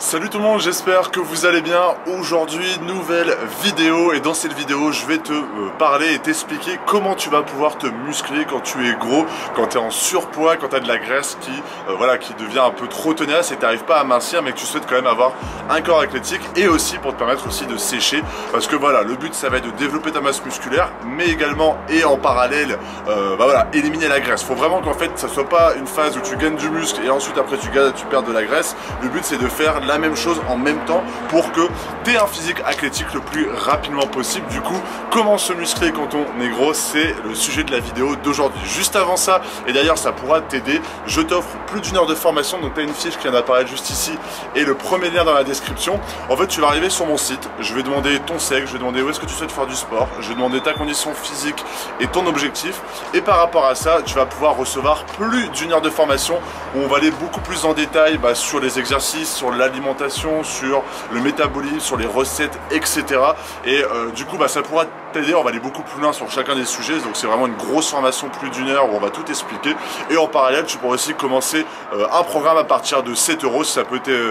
Salut tout le monde, j'espère que vous allez bien. Aujourd'hui, nouvelle vidéo, et dans cette vidéo, je vais te parler et t'expliquer comment tu vas pouvoir te muscler quand tu es gros, quand tu es en surpoids, quand tu as de la graisse qui devient un peu trop tenace et tu n'arrives pas à mincir, mais que tu souhaites quand même avoir un corps athlétique, et aussi pour te permettre aussi de sécher, parce que voilà, le but ça va être de développer ta masse musculaire, mais également et en parallèle, éliminer la graisse. Faut vraiment qu'en fait, ça soit pas une phase où tu gagnes du muscle et ensuite après tu perds de la graisse. Le but c'est de faire la même chose en même temps pour que tu aies un physique athlétique le plus rapidement possible. Du coup, comment se muscler quand on est gros, c'est le sujet de la vidéo d'aujourd'hui. Juste avant ça, et d'ailleurs ça pourra t'aider, je t'offre plus d'1 heure de formation, donc tu as une fiche qui vient d'apparaître juste ici et le premier lien dans la description. En fait, tu vas arriver sur mon site, je vais demander ton sexe, je vais demander où est-ce que tu souhaites faire du sport, je vais demander ta condition physique et ton objectif, et par rapport à ça, tu vas pouvoir recevoir plus d'1 heure de formation où on va aller beaucoup plus en détail sur les exercices, sur l'alimentation, sur le métabolisme, sur les recettes, etc. Et du coup, ça pourra t'aider. On va aller beaucoup plus loin sur chacun des sujets. Donc c'est vraiment une grosse formation, plus d'1 heure où on va tout expliquer. Et en parallèle, tu pourras aussi commencer un programme à partir de 7 € si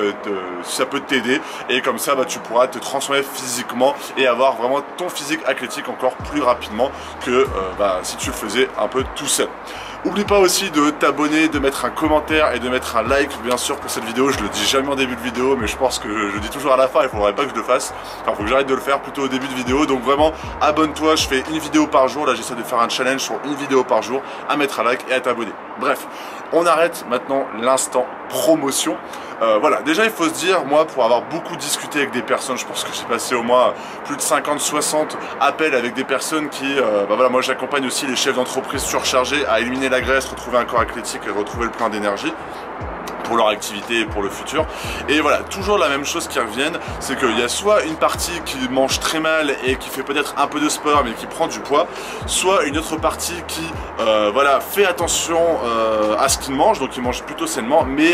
ça peut t'aider. Et comme ça, tu pourras te transformer physiquement et avoir vraiment ton physique athlétique encore plus rapidement que si tu le faisais un peu tout seul. N'oublie pas aussi de t'abonner, de mettre un commentaire et de mettre un like bien sûr pour cette vidéo. Je le dis jamais en début de vidéo, mais je pense que je le dis toujours à la fin. Il faudrait pas que je le fasse. Enfin, faut que j'arrête de le faire plutôt au début de vidéo. Donc vraiment, abonne-toi. Je fais une vidéo par jour. Là, j'essaie de faire un challenge sur une vidéo par jour, à mettre un like et à t'abonner. Bref, on arrête maintenant l'instant promotion. Voilà, déjà il faut se dire, moi pour avoir beaucoup discuté avec des personnes, je pense que j'ai passé au moins plus de 50-60 appels avec des personnes qui, moi j'accompagne aussi les chefs d'entreprise surchargés à éliminer la graisse, retrouver un corps athlétique et retrouver le plein d'énergie pour leur activité et pour le futur. Et voilà, toujours la même chose qui reviennent, c'est qu'il y a soit une partie qui mange très mal et qui fait peut-être un peu de sport mais qui prend du poids, soit une autre partie qui fait attention à ce qu'ils mangent, donc ils mangent plutôt sainement, mais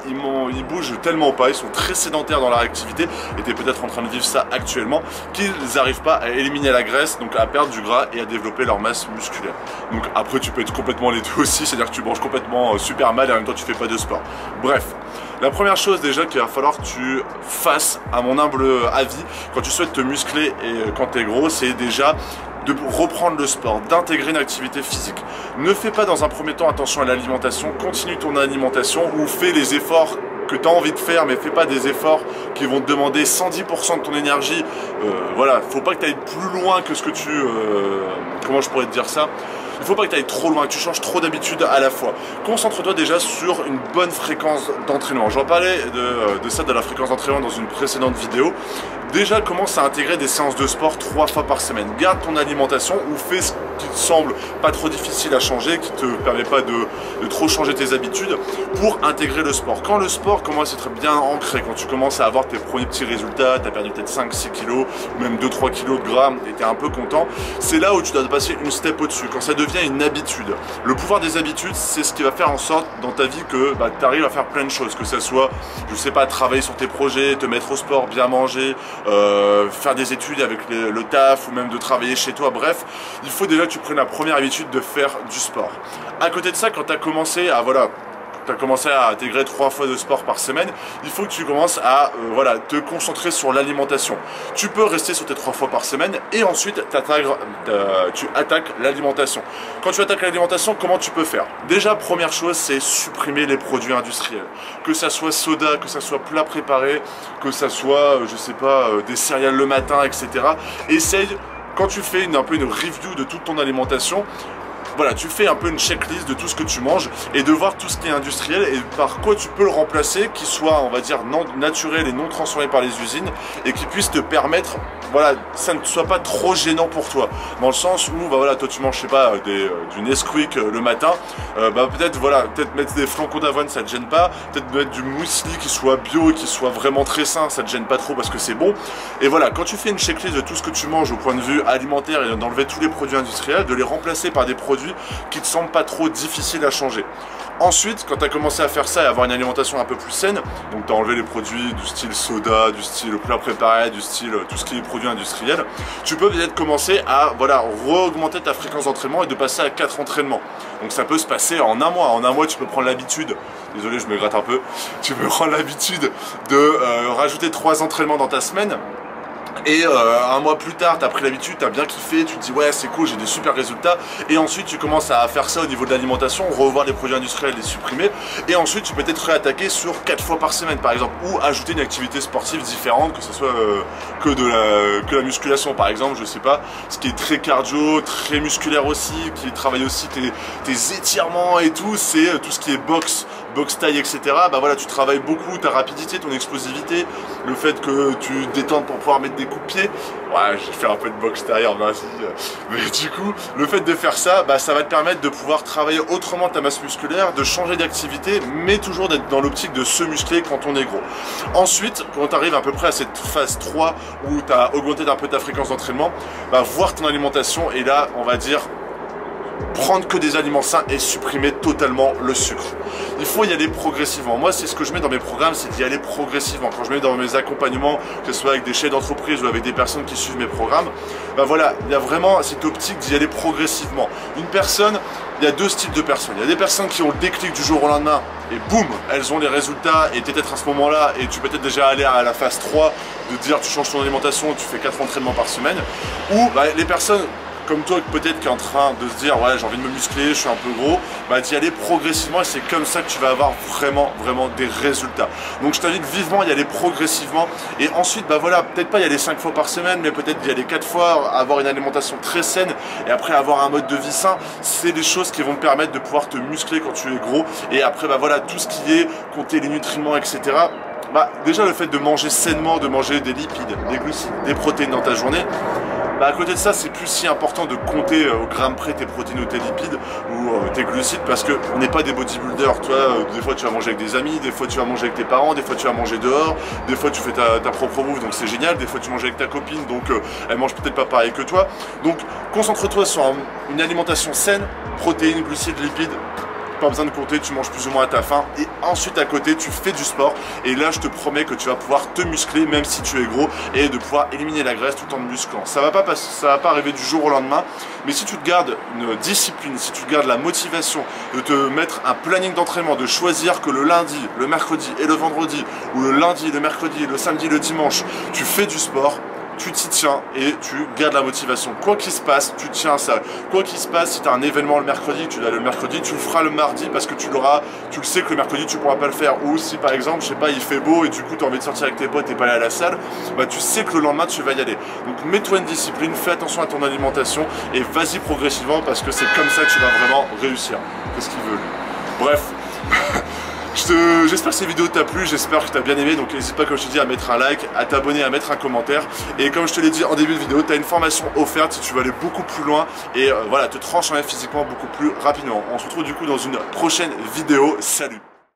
ils bougent tellement pas, ils sont très sédentaires dans leur activité, et tu es peut-être en train de vivre ça actuellement, qu'ils n'arrivent pas à éliminer la graisse, donc à perdre du gras et à développer leur masse musculaire. Donc après tu peux être complètement les deux aussi, c'est-à-dire que tu manges complètement super mal et en même temps tu fais pas de sport. Bref, la première chose déjà qu'il va falloir que tu fasses, à mon humble avis, quand tu souhaites te muscler et quand tu es gros, c'est déjà de reprendre le sport, d'intégrer une activité physique. Ne fais pas dans un premier temps attention à l'alimentation, continue ton alimentation ou fais les efforts que tu as envie de faire, mais fais pas des efforts qui vont te demander 110% de ton énergie. Faut pas que tu ailles plus loin que ce que tu... comment je pourrais te dire ça ? Il faut pas que tu ailles trop loin, que tu changes trop d'habitude à la fois. Concentre-toi déjà sur une bonne fréquence d'entraînement. J'en parlais de la fréquence d'entraînement dans une précédente vidéo. Déjà, commence à intégrer des séances de sport 3 fois par semaine. Garde ton alimentation ou fais ce qui te semble pas trop difficile à changer, qui te permet pas de trop changer tes habitudes pour intégrer le sport. Quand le sport commence à être bien ancré, quand tu commences à avoir tes premiers petits résultats, tu as perdu peut-être 5-6 kilos, ou même 2-3 kilos de gras et tu es un peu content, c'est là où tu dois passer une step au-dessus. Quand ça devient une habitude. Le pouvoir des habitudes, c'est ce qui va faire en sorte dans ta vie que tu arrives à faire plein de choses, que ça soit, je sais pas, travailler sur tes projets, te mettre au sport, bien manger, faire des études avec le taf ou même de travailler chez toi. Bref, il faut déjà que tu prennes la première habitude de faire du sport. À côté de ça, quand tu as commencé à intégrer 3 fois de sport par semaine, il faut que tu commences à te concentrer sur l'alimentation. Tu peux rester sur tes 3 fois par semaine et ensuite tu attaques l'alimentation. Quand tu attaques l'alimentation, comment tu peux faire? Déjà, première chose, c'est supprimer les produits industriels. Que ça soit soda, que ça soit plat préparé, que ça soit, je sais pas, des céréales le matin, etc. Essaye, quand tu fais un peu une review de toute ton alimentation, tu fais un peu une checklist de tout ce que tu manges et de voir tout ce qui est industriel et par quoi tu peux le remplacer, qui soit, on va dire, non naturel et non transformé par les usines, et qui puisse te permettre, ça ne soit pas trop gênant pour toi. Dans le sens où, toi tu manges, je sais pas, du Nesquik le matin, peut-être mettre des flocons d'avoine, ça te gêne pas, peut-être mettre du muesli qui soit bio et qui soit vraiment très sain, ça te gêne pas trop parce que c'est bon. Et quand tu fais une checklist de tout ce que tu manges au point de vue alimentaire et d'enlever tous les produits industriels, de les remplacer par des produits produits qui te semblent pas trop difficiles à changer. Ensuite, quand tu as commencé à faire ça et à avoir une alimentation un peu plus saine, donc tu as enlevé les produits du style soda, du style plat préparé, du style tout ce qui est produits industriels, tu peux peut-être commencer à re-augmenter ta fréquence d'entraînement et de passer à 4 entraînements. Donc ça peut se passer en un mois. En un mois, tu peux prendre l'habitude, désolé je me gratte un peu, tu peux prendre l'habitude de rajouter 3 entraînements dans ta semaine. Et un mois plus tard, tu as pris l'habitude, tu as bien kiffé, tu te dis ouais c'est cool, j'ai des super résultats. Et ensuite tu commences à faire ça au niveau de l'alimentation, revoir les produits industriels, les supprimer. Et ensuite tu peux peut-être réattaquer sur 4 fois par semaine par exemple. Ou ajouter une activité sportive différente, que ce soit que la musculation par exemple, je sais pas. Ce qui est très cardio, très musculaire aussi, qui travaille aussi tes étirements et tout. C'est tout ce qui est boxe taille, etc. Bah voilà, tu travailles beaucoup ta rapidité, ton explosivité, le fait que tu détendes pour pouvoir mettre des coups de pied. Ouais, j'ai fait un peu de boxe taille, mais du coup, le fait de faire ça, bah ça va te permettre de pouvoir travailler autrement ta masse musculaire, de changer d'activité, mais toujours d'être dans l'optique de se muscler quand on est gros. Ensuite, quand tu arrives à peu près à cette phase 3 où tu as augmenté un peu ta fréquence d'entraînement, bah voir ton alimentation et là, on va dire prendre que des aliments sains et supprimer totalement le sucre. Il faut y aller progressivement. Moi, c'est ce que je mets dans mes programmes, c'est d'y aller progressivement. Quand je mets dans mes accompagnements, que ce soit avec des chefs d'entreprise ou avec des personnes qui suivent mes programmes, bah voilà, il y a vraiment cette optique d'y aller progressivement. Une personne, il y a 2 styles de personnes. Il y a des personnes qui ont le déclic du jour au lendemain et boum, elles ont les résultats et peut-être à ce moment-là, et tu peux peut-être déjà aller à la phase 3 de dire tu changes ton alimentation, tu fais 4 entraînements par semaine. Ou bah, les personnes comme toi peut-être qui est en train de se dire ouais j'ai envie de me muscler, je suis un peu gros, bah d'y aller progressivement et c'est comme ça que tu vas avoir vraiment des résultats. Donc je t'invite vivement à y aller progressivement et ensuite bah voilà, peut-être pas y aller 5 fois par semaine mais peut-être y aller 4 fois, avoir une alimentation très saine et après avoir un mode de vie sain, c'est des choses qui vont te permettre de pouvoir te muscler quand tu es gros et après bah voilà tout ce qui est compter les nutriments etc. Bah déjà le fait de manger sainement, de manger des lipides, des glucides, des protéines dans ta journée, bah à côté de ça c'est plus si important de compter au gramme près tes protéines ou tes lipides ou tes glucides parce qu'on n'est pas des bodybuilders. Toi des fois tu vas manger avec des amis, des fois tu vas manger avec tes parents, des fois tu vas manger dehors, des fois tu fais ta propre bouffe donc c'est génial, des fois tu manges avec ta copine donc elle mange peut-être pas pareil que toi. Donc concentre-toi sur une alimentation saine, protéines, glucides, lipides. Pas besoin de compter, tu manges plus ou moins à ta faim et ensuite à côté tu fais du sport et là je te promets que tu vas pouvoir te muscler même si tu es gros et de pouvoir éliminer la graisse tout en te musclant. Ça va pas arriver du jour au lendemain mais si tu te gardes une discipline, si tu te gardes la motivation de te mettre un planning d'entraînement, de choisir que le lundi, le mercredi et le vendredi ou le lundi, le mercredi, le samedi, le dimanche tu fais du sport, tu t'y tiens et tu gardes la motivation. Quoi qu'il se passe, tu tiens à ça. Quoi qu'il se passe, si tu as un événement le mercredi, tu le feras le mardi parce que tu le sais que le mercredi tu pourras pas le faire. Ou si par exemple, je sais pas, il fait beau et du coup tu as envie de sortir avec tes potes et pas aller à la salle, bah tu sais que le lendemain tu vas y aller. Donc mets-toi une discipline, fais attention à ton alimentation et vas-y progressivement parce que c'est comme ça que tu vas vraiment réussir. Qu'est-ce qu'il veut lui? Bref. J'espère que cette vidéo t'a plu, j'espère que tu as bien aimé, donc n'hésite pas comme je te dis à mettre un like, à t'abonner, à mettre un commentaire et comme je te l'ai dit en début de vidéo, tu as une formation offerte si tu veux aller beaucoup plus loin et voilà, te transformer physiquement beaucoup plus rapidement. On se retrouve du coup dans une prochaine vidéo, salut!